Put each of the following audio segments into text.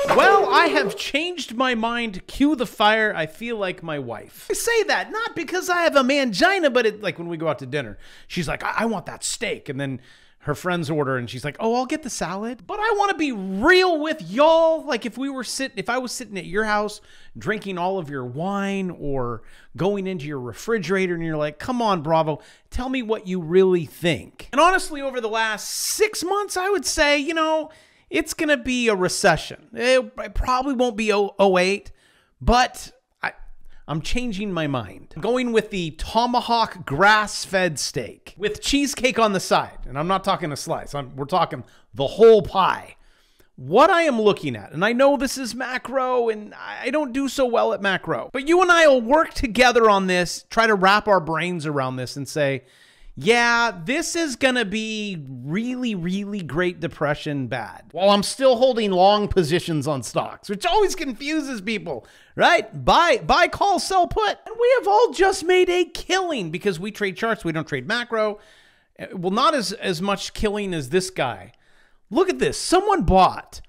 Well, I have changed my mind. Cue the fire. I feel like my wife. I say that not because I have a mangina, but it, like when we go out to dinner, she's like, I want that steak. And then her friends order and she's like, oh, I'll get the salad. But I want to be real with y'all. Like if I was sitting at your house drinking all of your wine or going into your refrigerator and you're like, come on, Bravo, tell me what you really think. And honestly, over the last 6 months, I would say, you know, it's going to be a recession. It probably won't be 08, but I'm changing my mind. I'm going with the tomahawk grass-fed steak with cheesecake on the side. And I'm not talking a slice. We're talking the whole pie. What I am looking at, and I know this is macro, and I don't do so well at macro, but you and I will work together on this, try to wrap our brains around this and say, yeah, this is going to be really, really Great Depression bad. While I'm still holding long positions on stocks, which always confuses people, right? Buy, call, sell, put. And we have all just made a killing because we trade charts. We don't trade macro. Well, not as much killing as this guy. Look at this. Someone bought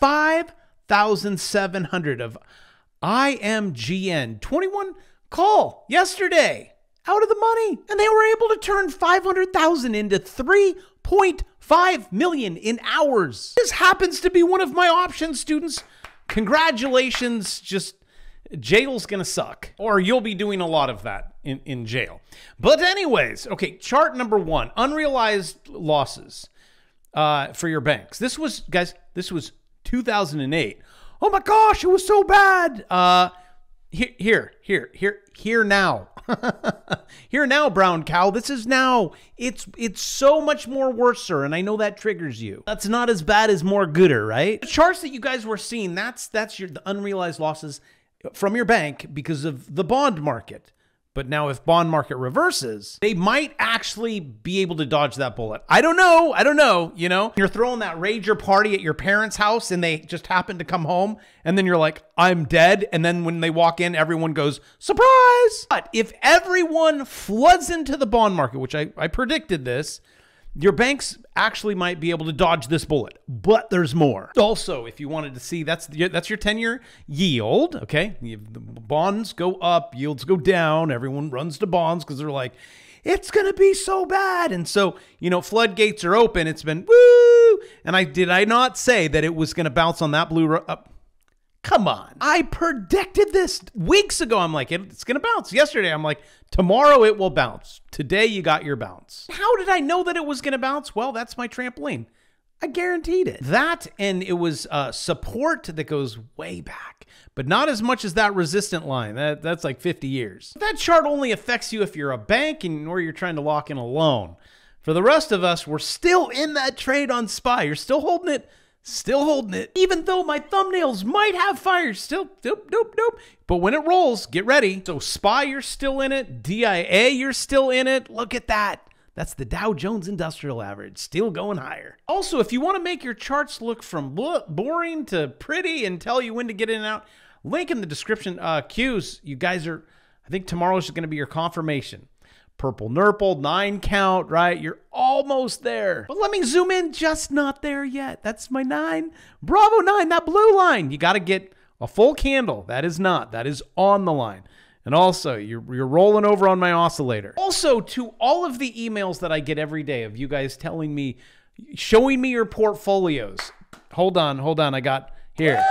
5,700 of IMGN 21 call yesterday. Out of the money. And they were able to turn 500,000 into 3.5 million in hours. This happens to be one of my option students. Congratulations. Just jail's gonna suck. Or you'll be doing a lot of that in jail. But anyways, okay, chart number 1, unrealized losses for your banks. This was, guys, this was 2008. Oh my gosh, it was so bad. Here now. Here now, brown cow. This is now. It's so much more worse, sir, and I know that triggers you. That's not as bad as more gooder, right? The charts that you guys were seeing, that's the unrealized losses from your bank because of the bond market. But now if bond market reverses, they might actually be able to dodge that bullet. I don't know, you know? You're throwing that rager party at your parents' house and they just happen to come home and then you're like, I'm dead. And then when they walk in, everyone goes, surprise! But if everyone floods into the bond market, which I predicted this, your banks actually might be able to dodge this bullet, but there's more. Also, if you wanted to see, that's your 10-year yield, okay? The bonds go up, yields go down. Everyone runs to bonds because they're like, it's going to be so bad. And so, you know, floodgates are open. It's been woo. And did I not say that it was going to bounce on that blue up? Come on. I predicted this weeks ago. I'm like, it's going to bounce. Yesterday, I'm like, tomorrow it will bounce. Today, you got your bounce. How did I know that it was going to bounce? Well, that's my trampoline. I guaranteed it. That, and it was support that goes way back, but not as much as that resistant line. That's like 50 years. That chart only affects you if you're a bank or you're trying to lock in a loan. For the rest of us, we're still in that trade on SPY. You're still holding it. Still holding it, even though my thumbnails might have fire. Still, nope. But when it rolls, get ready. So SPY, you're still in it. DIA, you're still in it. Look at that. That's the Dow Jones Industrial Average, still going higher. Also, if you want to make your charts look from boring to pretty and tell you when to get in and out, link in the description. Qs, you guys are, I think tomorrow's going to be your confirmation. Purple Nurple, 9 count, right? You're almost there. But let me zoom in, just not there yet. That's my 9. Bravo 9, that blue line. You got to get a full candle. That is not. That is on the line. And also, you're rolling over on my oscillator. Also, to all of the emails that I get every day of you guys telling me, showing me your portfolios. Hold on. I got here.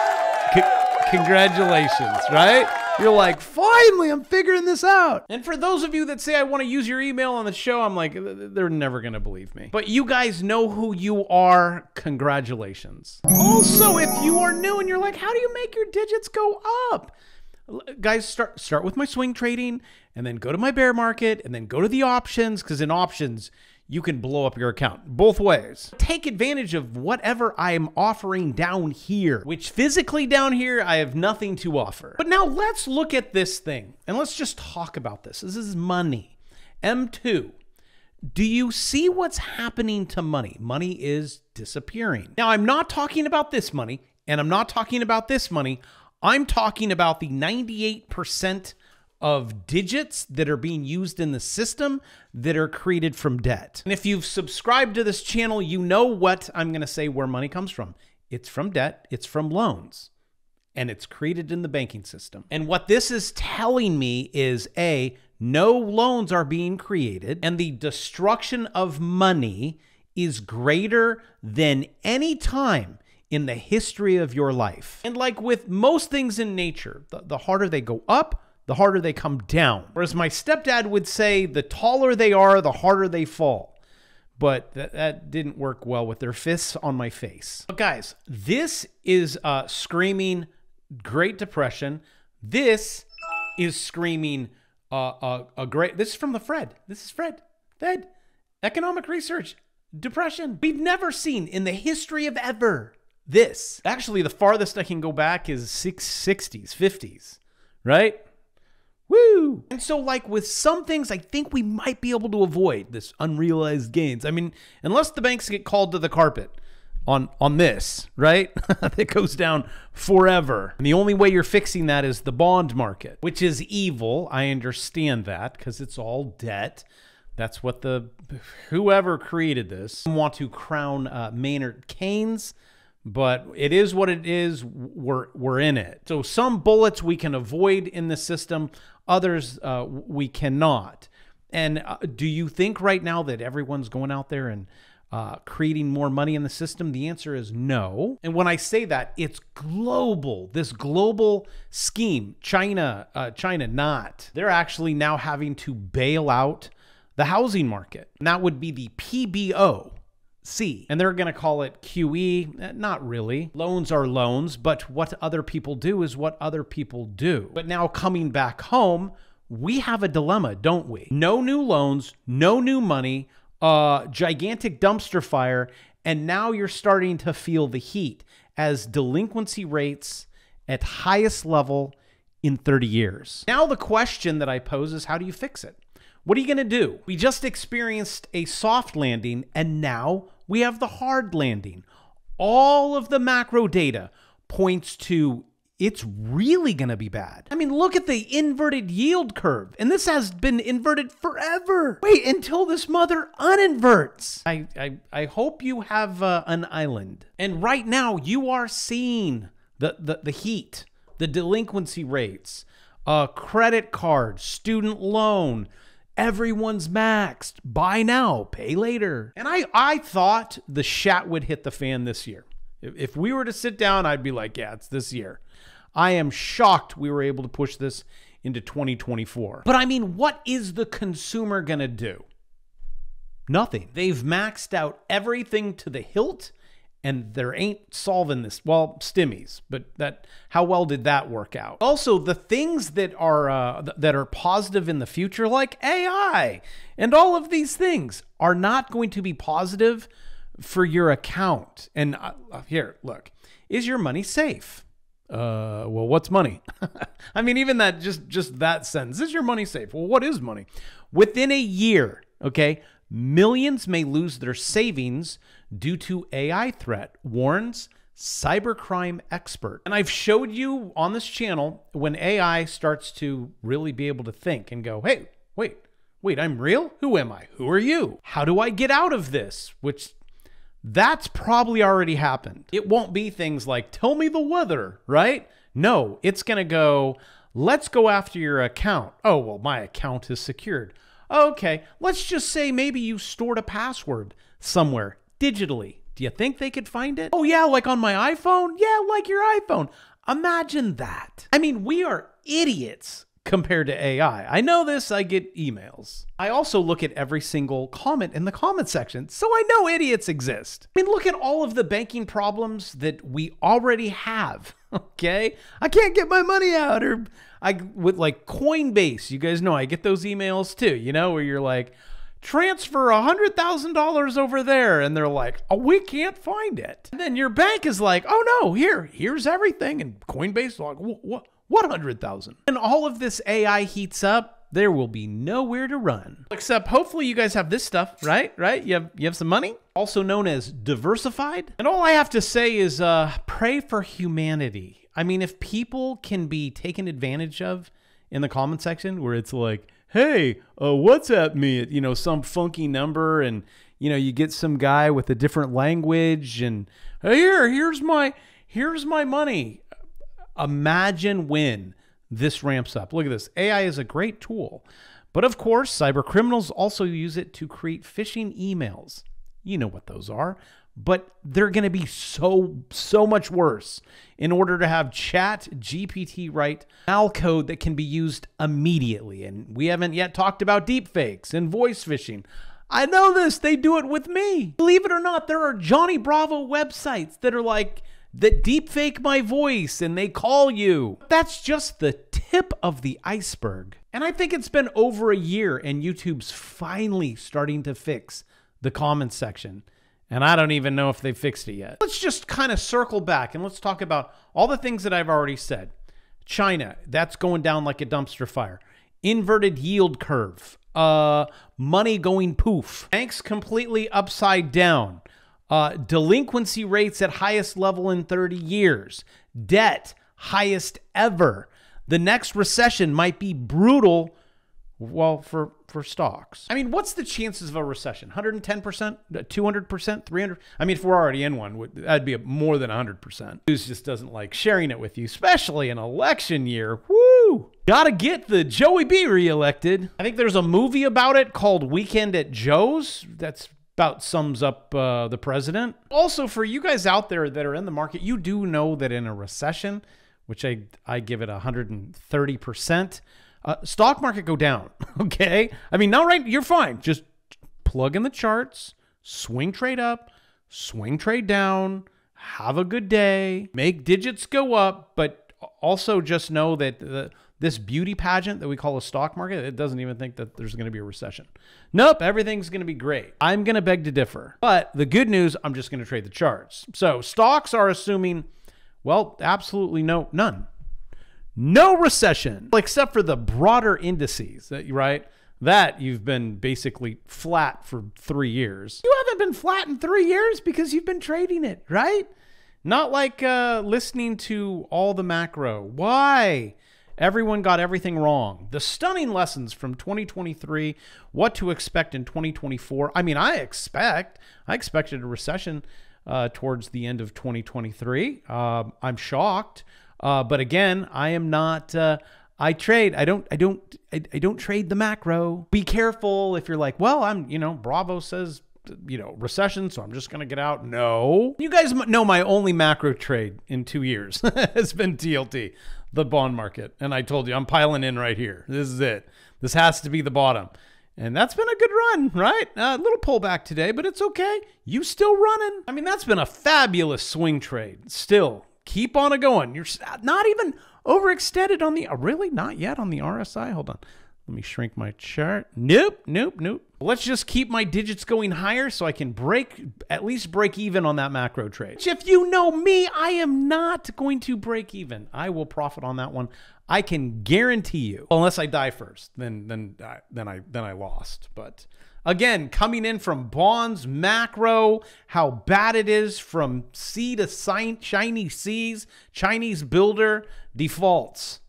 Congratulations, right? You're like, finally, I'm figuring this out. And for those of you that say I want to use your email on the show, I'm like, they're never going to believe me. But you guys know who you are. Congratulations. Also, if you are new and you're like, how do you make your digits go up? Guys, start with my swing trading and then go to my bear market and then go to the options, because in options, you can blow up your account both ways. Take advantage of whatever I'm offering down here, which physically down here, I have nothing to offer. But now let's look at this thing and let's just talk about this. This is money. M2. Do you see what's happening to money? Money is disappearing. Now, I'm not talking about this money and I'm not talking about this money. I'm talking about the 98% of digits that are being used in the system that are created from debt. And if you've subscribed to this channel, you know what I'm going to say where money comes from. It's from debt. It's from loans. And it's created in the banking system. And what this is telling me is A, no loans are being created, and the destruction of money is greater than any time in the history of your life. And like with most things in nature, the harder they go up, the harder they come down. Whereas my stepdad would say, the taller they are, the harder they fall. But that didn't work well with their fists on my face. But guys, this is screaming Great Depression. This is screaming this is from the Fed. This is Fed. Economic research. Depression. We've never seen in the history of ever this. Actually, the farthest I can go back is 60s, 50s, right? Woo! And so like with some things, I think we might be able to avoid this unrealized gains. I mean, unless the banks get called to the carpet on this, right? That goes down forever. And the only way you're fixing that is the bond market, which is evil. I understand that because it's all debt. That's what whoever created this want to crown Maynard Keynes, but it is what it is. We're in it. So some bullets we can avoid in the system, others we cannot. And do you think right now that everyone's going out there and creating more money in the system? The answer is no. And when I say that, it's global. This global scheme, China not. They're actually now having to bail out the housing market. And that would be the PBOC. And they're going to call it QE. Not really. Loans are loans, but what other people do is what other people do. But now coming back home, we have a dilemma, don't we? No new loans, no new money, gigantic dumpster fire, and now you're starting to feel the heat as delinquency rates at highest level in 30 years. Now the question that I pose is, how do you fix it? What are you going to do? We just experienced a soft landing, and now we have the hard landing. All of the macro data points to it's really going to be bad. I mean, look at the inverted yield curve, and this has been inverted forever. Wait until this mother uninverts. I hope you have an island. And right now, you are seeing the heat, the delinquency rates, credit card, student loan. Everyone's maxed. Buy now, pay later. And I thought the shat would hit the fan this year. If we were to sit down, I'd be like, yeah, it's this year. I am shocked we were able to push this into 2024. But I mean, what is the consumer going to do? Nothing. They've maxed out everything to the hilt, and there ain't solving this. Well, stimmies, but how well did that work out? Also, the things that are positive in the future, like AI and all of these things, are not going to be positive for your account. And here, look, is your money safe? Well, what's money? I mean, even that, just that sentence, is your money safe? Well, what is money? Within a year, okay, millions may lose their savings due to AI threat, warns cybercrime expert. And I've showed you on this channel when AI starts to really be able to think and go, hey, wait, I'm real? Who am I? Who are you? How do I get out of this? Which that's probably already happened. It won't be things like, tell me the weather, right? No, it's going to go, let's go after your account. Oh, well, my account is secured. Okay, let's just say maybe you stored a password somewhere digitally. Do you think they could find it? Oh yeah, like on my iPhone? Yeah, like your iPhone. Imagine that. I mean, we are idiots compared to AI. I know this, I get emails. I also look at every single comment in the comment section, so I know idiots exist. I mean, look at all of the banking problems that we already have, okay? I can't get my money out, or with like Coinbase, you guys know I get those emails too, you know, where you're like, transfer $100,000 over there, and they're like, oh, we can't find it. And then your bank is like, oh no, here's everything, and Coinbase is like, what 100,000? And all of this AI heats up, there will be nowhere to run. Except hopefully you guys have this stuff, right? You have some money, also known as diversified. And all I have to say is pray for humanity. I mean, if people can be taken advantage of in the comment section where it's like, hey, WhatsApp me at, some funky number, and, you get some guy with a different language, and Here's my money. Imagine when this ramps up. Look at this. AI is a great tool. But of course, cyber criminals also use it to create phishing emails. You know what those are. But they're going to be so much worse in order to have ChatGPT write malcode that can be used immediately. And we haven't yet talked about deepfakes and voice phishing. I know this. They do it with me. Believe it or not, there are Johnny Bravo websites that are like, that deepfake my voice and they call you. That's just the tip of the iceberg. And I think it's been over a year and YouTube's finally starting to fix the comments section. And I don't even know if they fixed it yet. Let's just kind of circle back and let's talk about all the things that I've already said. China, that's going down like a dumpster fire. Inverted yield curve. Money going poof. Banks completely upside down. Delinquency rates at highest level in 30 years. Debt, highest ever. The next recession might be brutal, well, for stocks. I mean, what's the chances of a recession? 110%? 200%? 300? I mean, if we're already in one, that'd be more than 100%. News just doesn't like sharing it with you, especially in election year. Woo! Gotta get the Joey B reelected. I think there's a movie about it called Weekend at Joe's. That's about sums up the president. Also, for you guys out there that are in the market, you do know that in a recession, which I give it 130%, stock market go down, okay? I mean, now, right, you're fine. Just plug in the charts, swing trade up, swing trade down, have a good day, make digits go up, but also just know that this beauty pageant that we call a stock market, it doesn't even think that there's going to be a recession. Nope, everything's going to be great. I'm going to beg to differ. But the good news, I'm just going to trade the charts. So stocks are assuming, well, absolutely none. No recession, except for the broader indices, right? That you've been basically flat for 3 years. You haven't been flat in 3 years because you've been trading it, right? Not like listening to all the macro. Why? Everyone got everything wrong. The stunning lessons from 2023, what to expect in 2024. I mean, I expected a recession towards the end of 2023. I'm shocked. But again, I am not, I trade. I don't trade the macro. Be careful if you're like, well, Bravo says, recession, so I'm just going to get out. No. You guys know my only macro trade in 2 years has been TLT, the bond market. And I told you, I'm piling in right here. This is it. This has to be the bottom. And that's been a good run, right? A little pullback today, but it's okay. You still running. I mean, that's been a fabulous swing trade. Still, keep on going. You're not even overextended on the, really not yet on the RSI. Hold on. Let me shrink my chart. Nope. Let's just keep my digits going higher so I can at least break even on that macro trade. If you know me, I am not going to break even. I will profit on that one. I can guarantee you, unless I die first, then I lost. But again, coming in from bonds, macro, how bad it is from sea to shiny seas, Chinese builder defaults.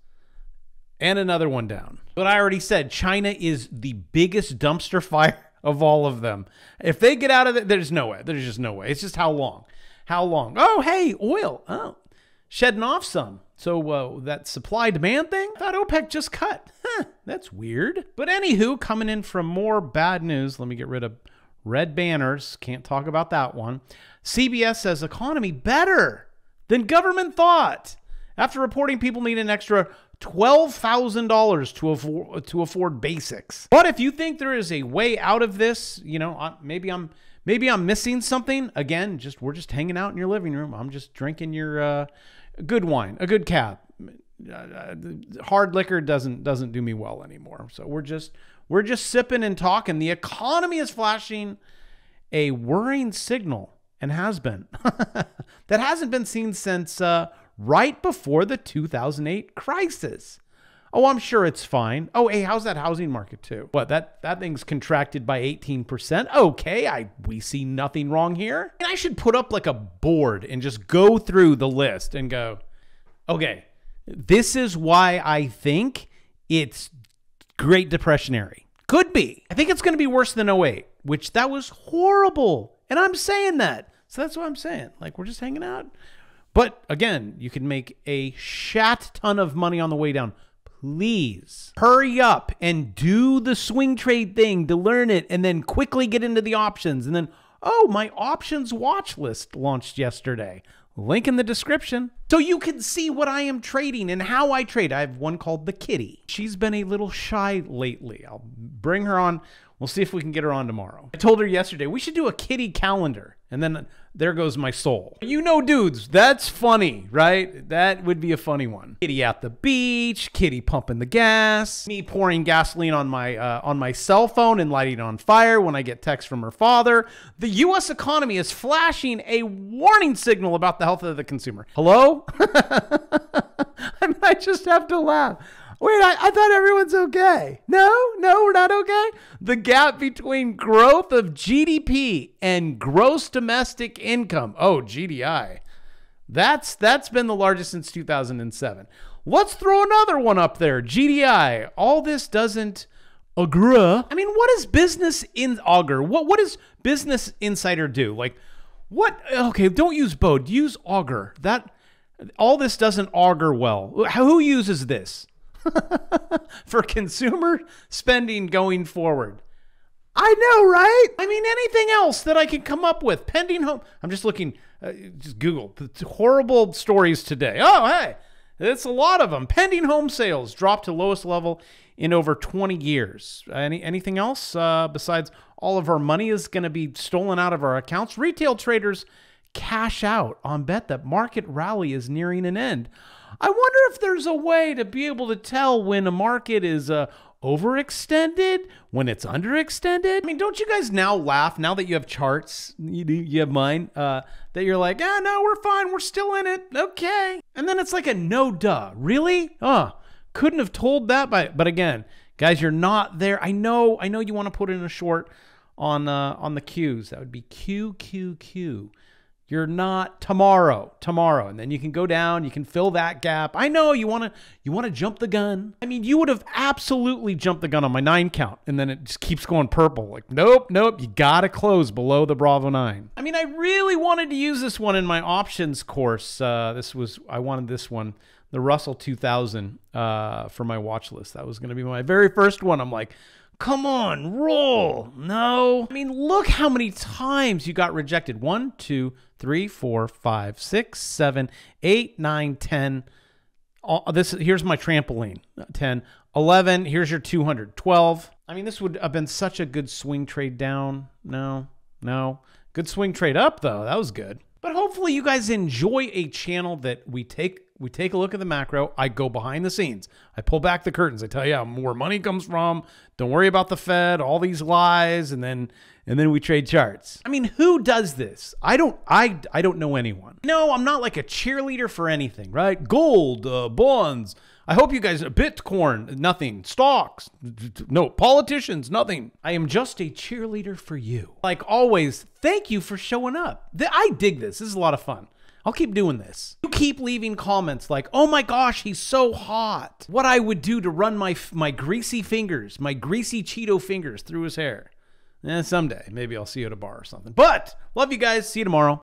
And another one down. But I already said China is the biggest dumpster fire of all of them. If they get out of it, there's no way. There's just no way. It's just how long? How long? Oh, hey, oil. Oh, shedding off some. So that supply-demand thing, I thought OPEC just cut. That's weird. But anywho, coming in from more bad news. Let me get rid of red banners. Can't talk about that one. CBS says economy better than government thought. After reporting people need an extra $12,000 to afford basics. But if you think there is a way out of this, maybe I'm missing something. Again, we're just hanging out in your living room. I'm just drinking your good wine, a good cab. Hard liquor doesn't do me well anymore. So we're just sipping and talking. The economy is flashing a worrying signal, and has been that hasn't been seen since right before the 2008 crisis. Oh, I'm sure it's fine. Oh, hey, how's that housing market too? What, that thing's contracted by 18%? Okay, we see nothing wrong here. And I should put up like a board and just go through the list and go, okay, this is why I think it's Great Depressionary. Could be. I think it's going to be worse than '08, which that was horrible. And I'm saying that. So that's what I'm saying. Like, we're just hanging out. But again, you can make a shat ton of money on the way down. Please hurry up and do the swing trade thing to learn it, and then quickly get into the options. And then, oh, my options watch list launched yesterday. Link in the description. So you can see what I am trading and how I trade. I have one called the Kitty. She's been a little shy lately. I'll bring her on. We'll see if we can get her on tomorrow. I told her yesterday we should do a kitty calendar. And then there goes my soul. You know, dudes, that's funny, right? That would be a funny one. Kitty at the beach, Kitty pumping the gas, me pouring gasoline on my cell phone and lighting it on fire when I get text from her father. The U.S. economy is flashing a warning signal about the health of the consumer. Hello? I just have to laugh. Wait, I thought everyone's okay. No, we're not okay. The gap between growth of GDP and gross domestic income. Oh, GDI. That's been the largest since 2007. Let's throw another one up there. GDI. All this doesn't agree. I mean, what does Business Augur? What does Business Insider do? Like, what? Okay, don't use Bode. Use Augur. All this doesn't augur well. Who uses this? For consumer spending going forward. I know, right? I mean, anything else that I can come up with. Pending home. I'm just looking, just Google horrible stories today. Oh, hey, it's a lot of them. Pending home sales dropped to lowest level in over 20 years. Anything else besides all of our money is going to be stolen out of our accounts? Retail traders cash out on bet that market rally is nearing an end. I wonder if there's a way to be able to tell when a market is overextended, when it's underextended. I mean, don't you guys now laugh, now that you have charts, you have mine, that you're like, no, we're fine, we're still in it, okay. And then it's like a no duh, really? Couldn't have told that, but again, guys, you're not there. I know you want to put in a short on the Qs. That would be QQQ. You're not tomorrow, and then you can go down, you can fill that gap. I know you want to jump the gun. I mean, you would have absolutely jumped the gun on my 9 count, and then it just keeps going purple. Like, nope, you got to close below the Bravo 9. I mean, I really wanted to use this one in my options course. I wanted this one, the Russell 2000, for my watch list. That was going to be my very first one. I'm like, come on, roll. No. I mean, look how many times you got rejected. 1, 2, 3, 4, 5, 6, 7, 8, 9, 10. Here's my trampoline. 10, 11. Here's your 200. 12. I mean, this would have been such a good swing trade down. No. Good swing trade up, though. That was good. But hopefully you guys enjoy a channel that we take a look at the macro. I go behind the scenes. I pull back the curtains. I tell you where money comes from. Don't worry about the Fed, all these lies, and then we trade charts. I mean, who does this? I don't know anyone. No, I'm not like a cheerleader for anything, right? Gold, bonds. I hope you guys, Bitcoin, nothing. Stocks, no. Politicians, nothing. I am just a cheerleader for you. Like always, thank you for showing up. I dig this. This is a lot of fun. I'll keep doing this. You keep leaving comments like, oh my gosh, he's so hot. What I would do to run my greasy fingers, my greasy Cheeto fingers through his hair. Someday, maybe I'll see you at a bar or something. But love you guys. See you tomorrow.